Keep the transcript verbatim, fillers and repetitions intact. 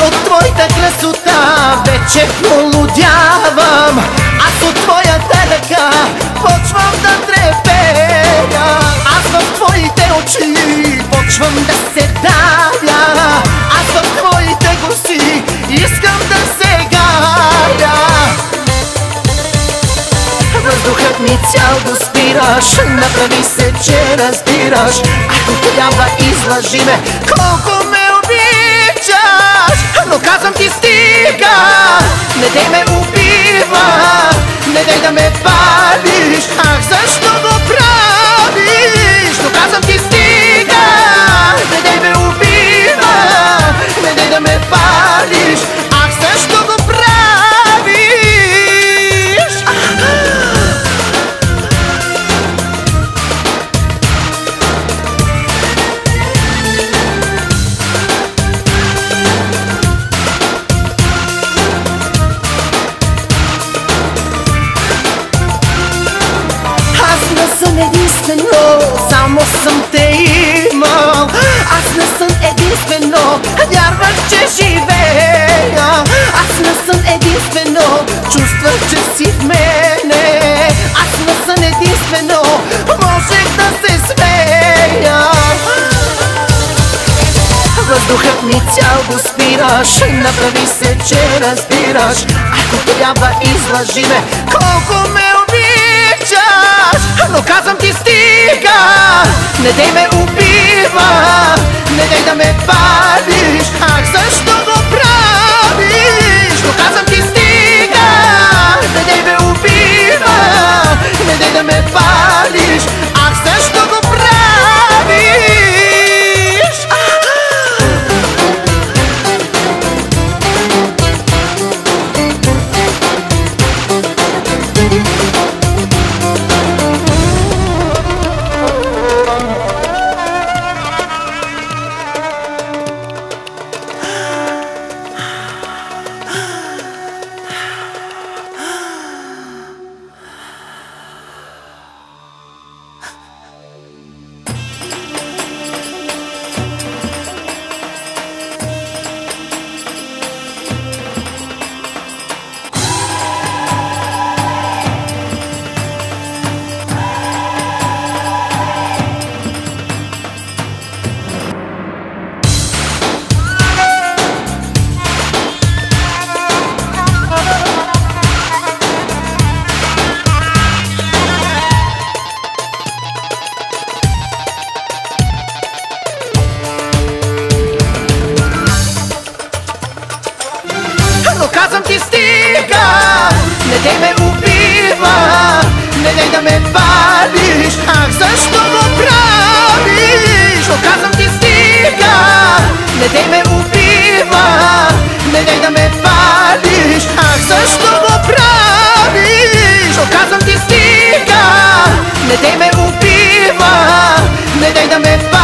от твоята красота вече полудявам. Аз от твоята ръка почвам да трепея. Аз в твоите очи почвам да се давя. Аз в твоите коси искам да се гаря. Въздухът ми цял го спираш, направи се, че разбираш. Ако трябва, излъжи ме, колко ме обичаш. Но казвам ти, стига, не дей ме убива, не дей да ме палиш. Ах, защо го правиш? Но казвам ти, стига, не дей ме убива, не дей да ме палиш. Ах, защо го правиш? Съм единствено, само съм те имал. Аз не съм единствено, вярвах, че живея. Аз не съм единствено, чувствах, че си в мене. Аз не съм единствено, можех да се смея. Въздухът ми цял го спираш, направи се, че разбираш. Ако трябва, излъжи ме, колко ме обичаш. Но казвам ти, стига, не дей ме убива, не дей да ме палиш. Ах, защо го правиш? Но казвам ти, стига, не дей ме убива, не дей да ме палиш. Ах, защо го правиш? Но казвам ти, стига, не дей ме убива, не дей да ме палиш. Ах, защо го правиш? Но казвам ти, стига, не дей ме убива, не дей да ме палиш. Ах, защо го правиш? Но казвам ти, стига, не дей ме убива, не дей да ме палиш.